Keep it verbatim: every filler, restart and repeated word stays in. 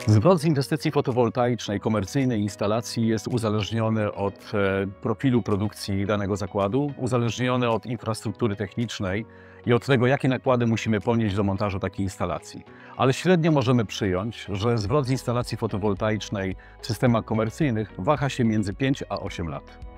Zwrot z inwestycji fotowoltaicznej komercyjnej instalacji jest uzależniony od profilu produkcji danego zakładu, uzależniony od infrastruktury technicznej i od tego, jakie nakłady musimy ponieść do montażu takiej instalacji. Ale średnio możemy przyjąć, że zwrot z instalacji fotowoltaicznej w systemach komercyjnych waha się między pięć a osiem lat.